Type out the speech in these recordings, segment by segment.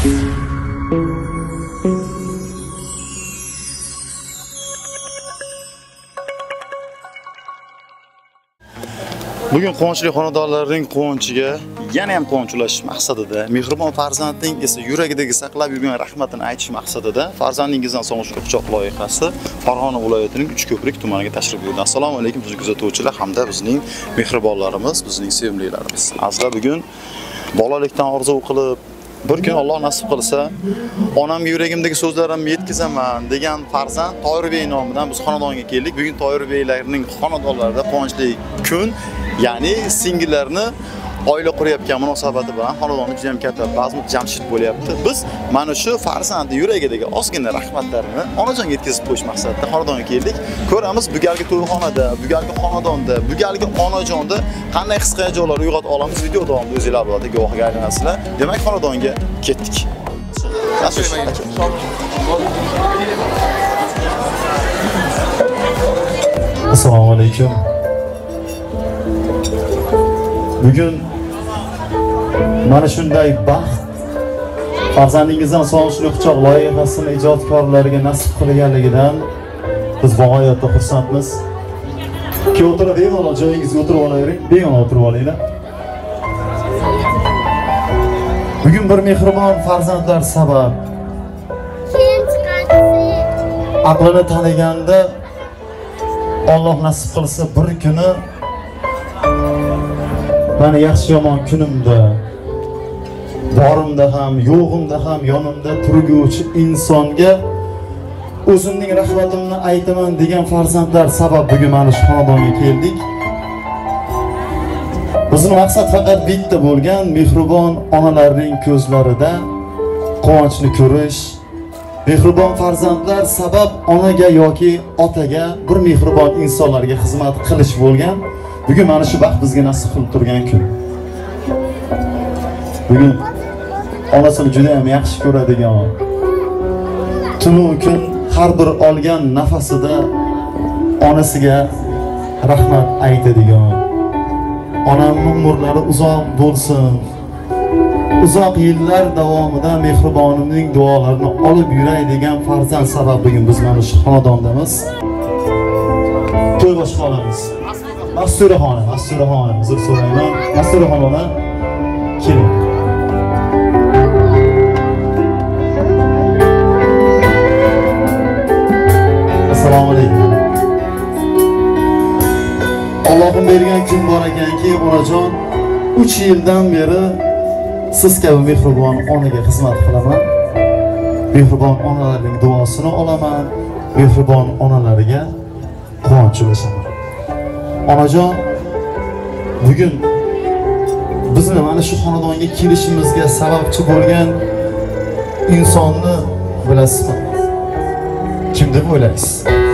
Bugun quvonchli xonadonlarning quvonchiga yana ham quvonch ulash maqsadida, mehribon farzandning esa yuragidagi saqlab yurgan rahmatini aytish maqsadida farzandingizdan sog'inchli quchoq loyihasi Farg'ona viloyatining Uchko'prik tumaniga tashrif buyurdi. Assalomu alaykum bizning kuzatuvchilar hamda bizning mehribonlarimiz, bizning sevimlilarimiz. Azizlar, bugun bolalikdan orzu qilib bir kun Alloh nasib qilsa, onamga yuragimdagi so'zlarimni yetkazaman degan farzand Toyirbey nomidan biz xonadonga keldik. Bugun Toyirbeylarning xonadonlarida quvonchli kun, ya'ni singillarni oila qurayotgan munosabati bilan xonadonda juda ham katta bazm jamshid bo'lyapti. Biz mana shu farzandning yuragidagi ozgina rahmatlarini onajonga yetkazib qo'yish maqsadida xonadonga keldik. Ko'ramiz bu galgi to'yxonada, bu galgi xonadonda, bu galgi onajonda qanday his-hayajonlar uyg'ota olamiz. Video davomida o'zingizlar bilan guvohiga aylanasizlar. Demak, xonadonga ketdik. Assalomu alaykum. Bugun mana shunday baxt farzandingizdan sog'inchli quchoq loyihasini ijodkorlariga nasib qilganligidan biz bog'ayotda xursandmiz. Ki o'tirib bemalol joyingizga o'tirib olavering, bemalol o'tirib olinglar. Bugun bir mehribon farzandlar sabab aqlini taniganda Alloh nasib qilsa bir kuni mana yaxshi yomon kunimda, borimda ham, yo'g'imda ham yonimda turguvchi insonga o'zimning rahmatimni aytaman degan farzandlar sabab bugun mana shu xonadonga keldik. Bizning maqsad faqat bitta bo'lgan, mehribon onalarning ko'zlarida quvonchni ko'rish, mehribon farzandlar sabab onaga yoki otaga, bir mehribon insonlarga xizmat qilish bo'lgan. Bugun mana shu baxt bizga nasib qilib turgan kun. Bugun onasini juda ham yaxshi ko'radigan, tunu kun har bir olgan nafasida onasiga rahmat aytadigan, onamning umrlari uzoq bo'lsin, uzoq yillar davomida mehribonimning duolarini olib yuray degan farzand sabab bugun biz mana shu xonadondamiz. To'y boshqaramiz. Masturaxona, uzr so'rayman. Masturaxona, keling. Assalomu alaykum. Allohim bergan kun bor ekanki, onajon, 3 yildan beri siz kabi mehribon onaga xizmat qilaman. Mehribon onalarning duosini olaman, mehribon onalarga quvonch ulashaman. Onajon, bugun bizni mana shu xonadonga kelishimizga sababchi bo'lgan insonni bilasizmi? Kim deb o'ylaysiz?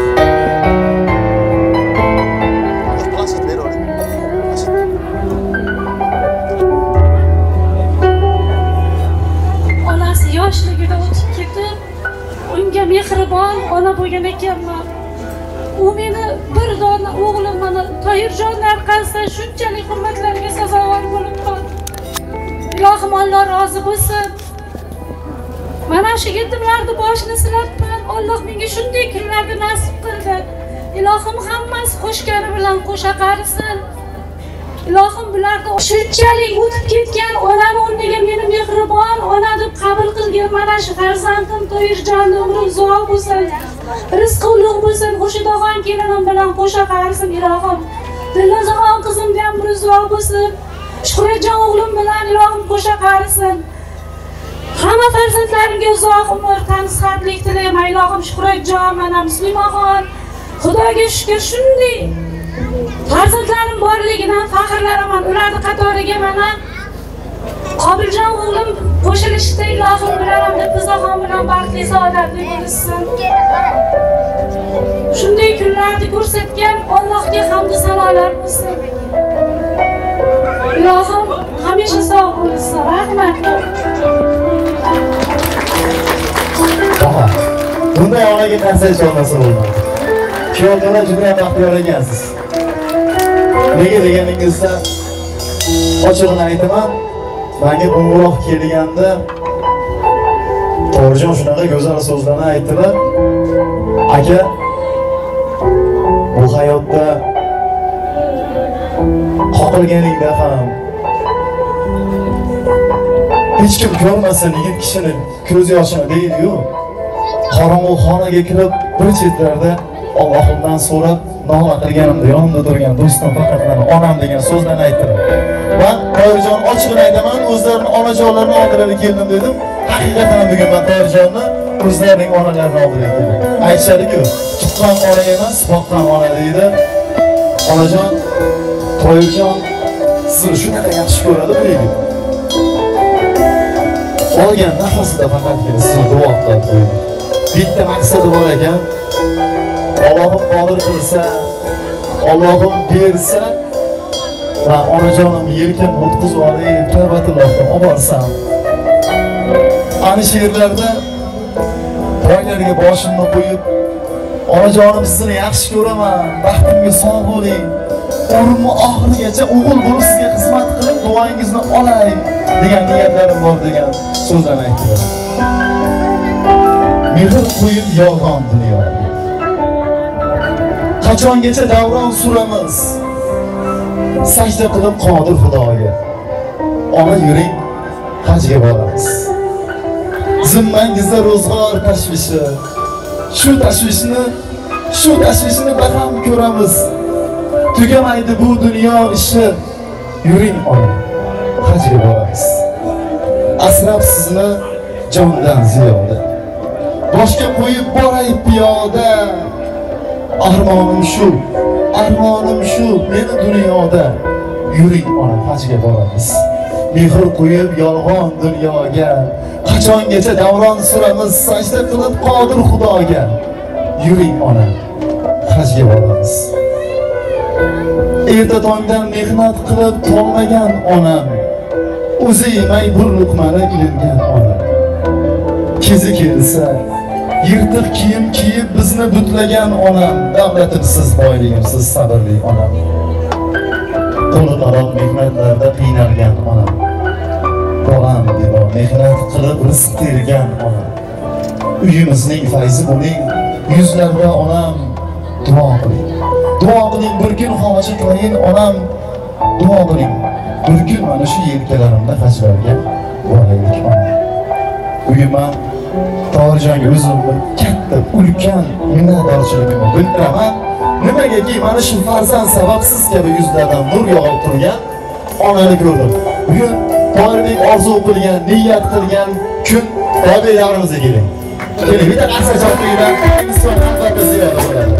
Onasi yoshligida o'tib ketib, unga mehribon ona bo'lgan ekanman. U meni bir dona o'g'lim mana Toyirjon orqasida shunchalik hurmatlarga sazovor bo'lib qoldi. Ilohim Alloh rozi bo'lsin. Mana shu yetimlarning boshini silabman. Alloh menga shunday kunlarni nasib qildi. Ilohim hammasi qo'shgani bilan qo'sha qarisin. Ilohim bularni shunchalik o'tib ketgan onani o'rniga meni mehribon ona deb qabul qilgan mana shu farzandim Toyirjonning umri uzoq bo'lsin. Rizqi ulug' bo'lsin, Xurshidog'on kelinim bilan qo'sha qarisin ilohim. Dillazaxon qizimga ham uzoq bo'lsin. Shuhratjon o'g'lim bilan ilohim qo'sha qarisin. Hamma farzandlarimga uzoq umr, tansihatlik tilayman ilohim. Shuhratjon, mana Muslimaxon. Xudoga shukr shunday farzandlarim borligidan faxrlanaman. Ularning qatoriga mana Qobiljon o'g'lim qo'shilishda ilohim bilan Dillazaxon bilan baxtli saodatli bo'lsin. Shunday kunlarni ko'rsatgan Allohga hamd sanolar bo'lsin. Ilohim hamisha sog' bo'lsin. Rahmat. Bunday onaga qarshi hech olmasa bo'lmaydi. Kuyovjo'ra juda ham baxtiyor ekansiz. Nega deganingizda ochig'ini aytaman, menga qo'ng'iroq kelganda To'g'rijon shunaqa go'zal so'zlarni aytdilar. Aka, bu hayotda qoqilganingda ham hech kim ko'rmasin yigit kishini ko'z yoshini deydi-yu. Qorong'u xonaga kirib bir chetlarda Allohimdan so'rab nola qilganimda yonimda turgan do'stim faqatgina onam degan so'zlarni aytdilar. Men To'g'rijon ochiqni aytaman, o'zlarining onajonlarini oldiga keldim dedim. Haqiqatan bugun men To'g'rijonni o'zlarining onalarini oldiga keldim. Aytishadi-ku, tuqqan ona emas, boqqan ona deydi. Onajon, To'g'rijon sizni shunaqa yaxshi ko'radi bu yigit. Olgan nafasida faqatgina sizni duo qilib qo'ydi. Bitta maqsadi bor ekan. Allohim qodir qilsa, Allohim bersa va onajonim yelkan o'tkazib olib, tavbatullohdan olib borsam. Ana she'rlarda boylarga boshimni qo'yib, onajonim sizni yaxshi ko'raman, baxtimga sog' bo'ling. Umrimning oxirigacha o'g'il bo'lib sizga xizmat qilib, duoingizni olay degan niyatlarim bor degan so'zlarni aytdilar. Mehr qo'yib yolg'on dunyo. Qachongacha davron suramiz? Sajda qilib qodir Xudoga. Ona yuring, hajga boramiz. Zimmangizda ro'zg'or tashvishi. Shu tashvishni baham ko'ramiz. Tugamaydi bu dunyo ishi. Yuring ona, hajga boramiz. Asrab sizni jondan ziyoda. Boshga qo'yib boray piyoda. Armonim shu, meni dunyoda. Yuring ona, hajga boramiz. Mehr qo'yib yolg'on dunyoga. Qachongacha davron suramiz, sajda qilib qodir Xudoga. Yuring ona, hajga boramiz. Erta tongdan mehnat qilib tolmagan onam, o'zi yemay bir luqmani ilingan onam. Kezi kelsa yirtiq kiyim kiyib bizni butlagan onam, davlatimsiz boyligimsiz sabrli onam. Qo'li qaroq mehnatlarda qiynalgan onam. Bolam deb mehnat qilib rizq tergan onam. Uyimizning fayzi bo'ling, yuzlarda onam, duo qiling. Duo qiling, bir kun hoji qiling onam. Duo qiling, bir kun mana shu yelkalarimda hajlarga boraylik onam. Uyimman To'g'rijonga o'zimni katta, ulkan minnatdorchiligimni bildiraman. Nimagaki mana shu farzand sababsiz kabi yuzlardan nur yog'ib turgan onani ko'rdim. Bugun To'g'ridek orzu qilgan, niyat qilgan kun To'g'ri davrimizga keling. Keling, bitta qarsa chopqidan inson albatta ziyoda bo'ladi.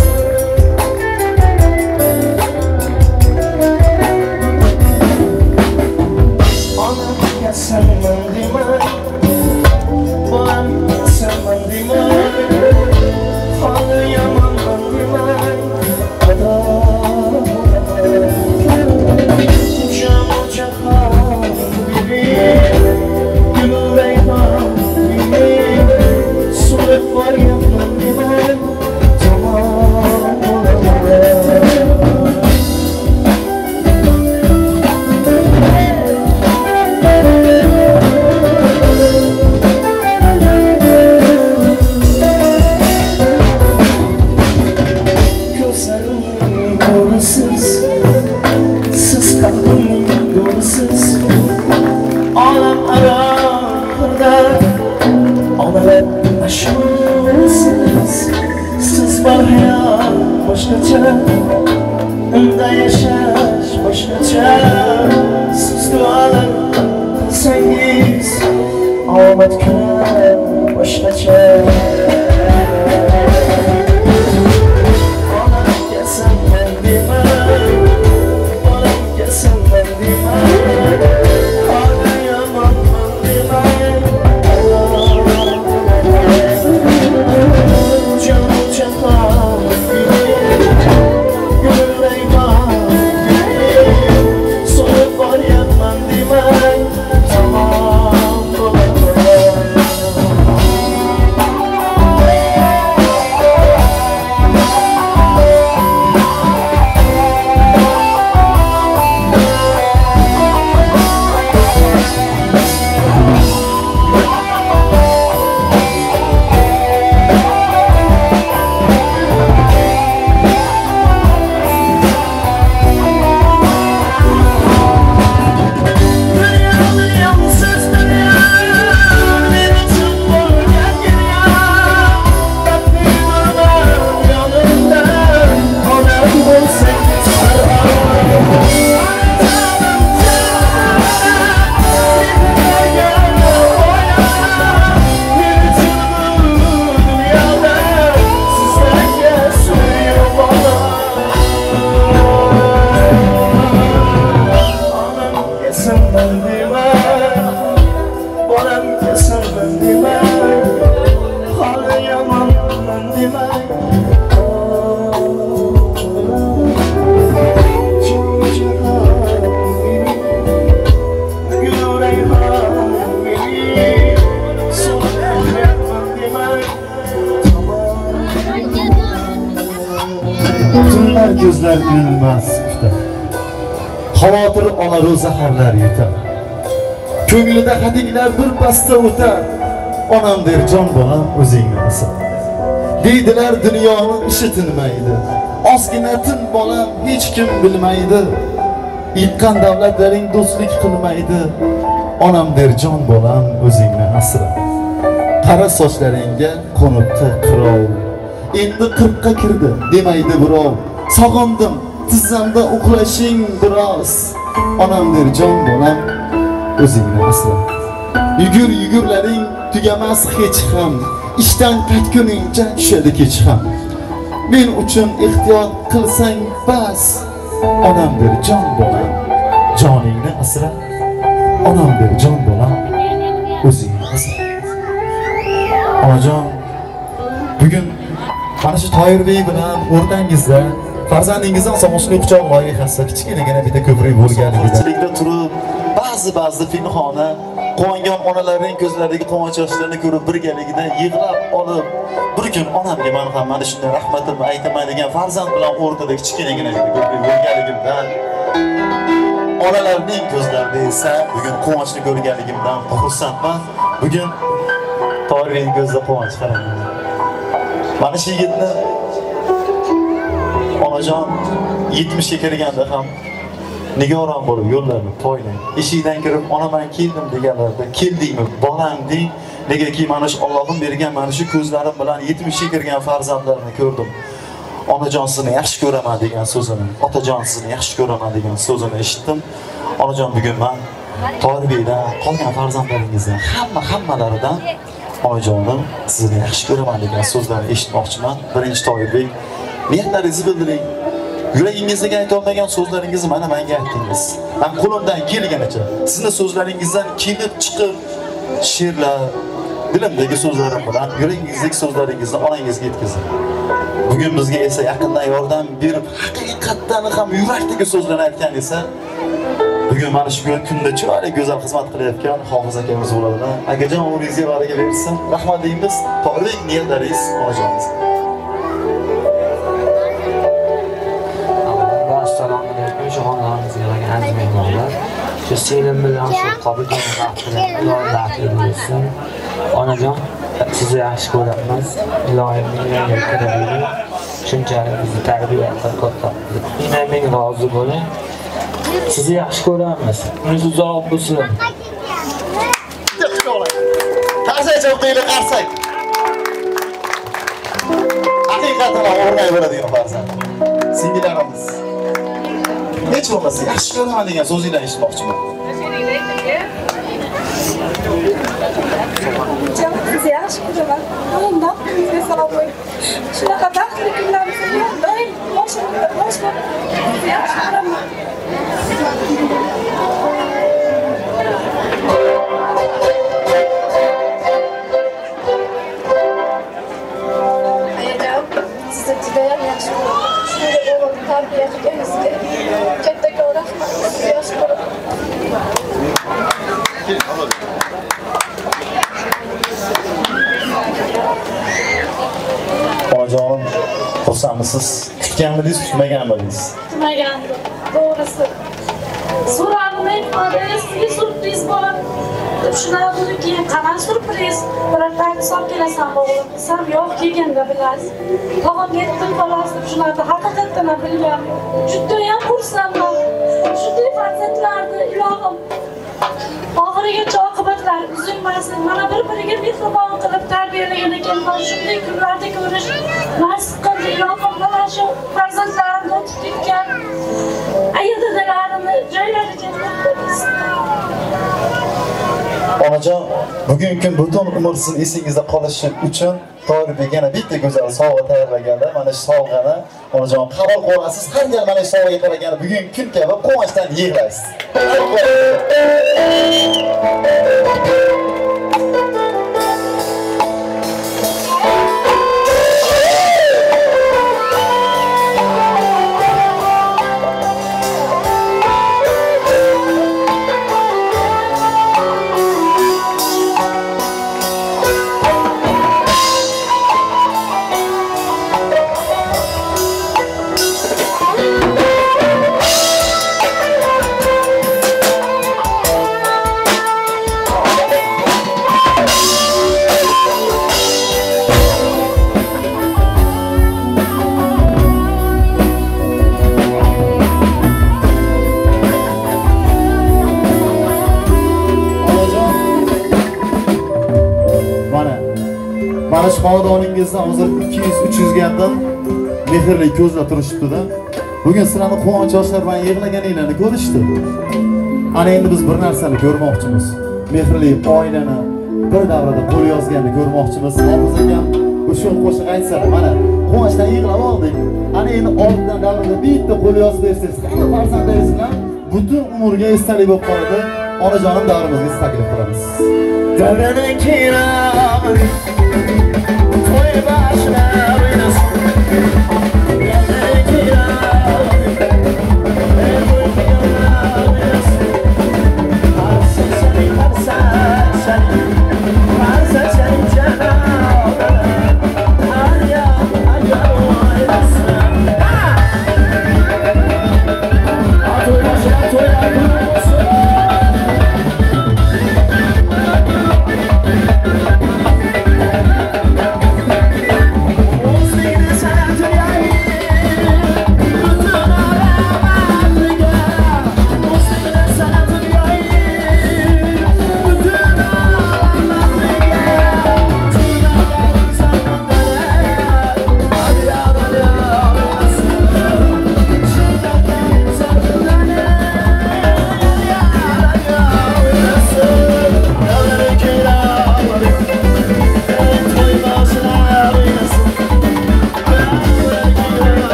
Unda yaşaş başkaça, siz dualar kılsangiz, omad kular başkaça. Onam kelsin men deyman, onam kelsin men deyman, hali yomonman deyman. Canım çakal ko'zlar ilmas kutar. Xavotir olar o zaharlar yutar. Ko'nglida hadiklar bir pasda o'tar. Onam der jon bolam o'zingni asra. Deydilar dunyoni ishitilmaydi. Ozgina tin bolam hech kim bilmaydi. Yiqqan davlatlaring do'stlik qilmaydi. Onam der jon bolam o'zingni asra. Qara sochlaringga qo'nibdi qirov. Endi 40 ga kirdi demaydi birov. Sog'indim tizzamda uxlashing biroz. Onam der jon bolam o'zingni asra. Yugurlaring tugamas hech ham. Ishdan qaytguningcha tushadi kech ham. Men uchun ehtiyot qilsang bas. Onam der jon bolam joningni asra. Onam der jon bolam o'zingni asra. Onajon, bugun mana shu Toyirbek bilan o'rtangizda farzandingizdan sog'inchli quchoq loyihasi kichkinagina bitta ko'prik bo'lganligida turib, ba'zi pinhona quvongan onalarning ko'zlaridagi quvonch yoshlarini ko'rib birgaligida yig'lab olib, bir kun onamga men ham mana shunday rahmatimni aytaman degan farzand bilan o'rtada kichkinagina bitta ko'prik bo'lganligimdan, onalarning ko'zlarida esa bugun quvonchni ko'rganligimdan xursandman. Bugun Toyirbekning ko'zida quvonch qarang. Mana shu yigitni onajon 70 ga kirganda ham nigoron bo'lib yo'llarni poylang. Eshikdan kirib onaman keldim deganlarda keldingmi bolam deng. Negaki mana shu Allohim bergan mana shu ko'zlarim bilan 70 ga kirgan farzandlarni ko'rdim. Onajon sizni yaxshi ko'raman degan so'zini, otajon sizni yaxshi ko'raman degan so'zini eshitdim. Onajon bugun men Toyirbekdan qolgan farzandlaringizdan hammalaridan onajonim sizni yaxshi ko'raman degan so'zlarni eshitmoqchiman. Birinchi Toyirbek, niyatlaringizni bildiring. Yuragingizga ayta olmagan so'zlaringizni mana menga aytdingiz. Men qo'limdan kelganicha sizning so'zlaringizdan kelib chiqib she'rlar, dilimdagi so'zlarim bilan yuragingizdagi so'zlaringizni onangizga yetkazing. Bugun bizga esa yaqindan yordam berib, haqiqatdan ham yurakdagi so'zlarni aytgan esa bugun mana shu kunda chiroyli go'zal xizmat qilayotgan Hofiz akamiz bo'ladi. Akajon umringizga baraka bersin. Rahmat deymiz. To'g'ri niyatlaringiz onajoningiz. Assalomu alaykum. Jahonlarimizga yig'ilgan aziz mehmonlar. Shu selim bilan shu qabuldan rahmat bo'lsin. Onajon, sizni yaxshi ko'ramiz. Ilohimning yo'liga shunchalik bizni tarbiya qilib, menga rozi bo'ling. Sizni yaxshi ko'ramiz. Umringiz uzoq bo'lsin. Qarsak o'qiylar, qarsak. Haqiqatan o'rnay bo'ladigan farzand. Singillarimiz. Hech bo'lmasa yaxshi ko'raman degan so'zinglarni eshitmoqchiman. Sizni yaxshi ko'raman. Unda sizga sog' bo'ling. Shunaqa baxtli kunlarimizga doim boshqa yaxshi ko'raman. Sizni judayam yaxshi ko'raman. Shunday o'g'ilni tarbiya qilganingizga kattakon rahmat. Sizni yaxshi ko'raman. Onajonim, xursandmisiz? Kutganmidingiz, kutmaganmidingiz? Kutmagandim. To'g'risi. So'radim, sizga surpriz bor. Shunaqa keyin qanaqa surpriz? Birortani olib kelasan o'g'lim. Desam, yo'q, kelganda bilasiz. Tog'am yetdim xolos deb shunaqa haqiqatdan ham bilgan. Judayam xursandman. Shunday farzandlarni ilohim oxirigacha oqibatlar uzilmasin. Mana bir-biriga mehribon qilib tarbiyalagan ekanman. Shunday kunlarda ko'rish nasib qildi. Ilohim mana shu farzandlarimni o'tib ketgan ayollarni joylariga qo'ysin. Onajon, bugungi kun butun umr siz esingizda qolishi uchun Toyirbek yana bitta go'zal sovg'a tayyorlaganlar. Mana shu sovg'ani onajon qabul qilasiz. Har gal mana shu sovg'aga qaraganda bugungi kun kabi quvonchdan yig'laysiz. Mana shu xonadoningizda hozir 200-300 ga yaqin mehrli ko'zlar turishibdi-da. Bugun sizlarning quvonch yoshlar bilan yig'laganinglarni ko'rishdi. Ana endi biz bir narsani ko'rmoqchimiz. Mehrli oilani bir davrada qo'l yozganini ko'rmoqchimiz. Hofiz akam o'sha qo'shiq aytsa, mana quvonchdan yig'lab oldik. Ana endi oldindan davrada bitta qo'l yozib bersangiz, qanday farzandlaringiz bilan butun umrga esdalik bo'lib qoladi. Onajonim davrimizga taklif qilamiz. Davradan keyin to'y boshlab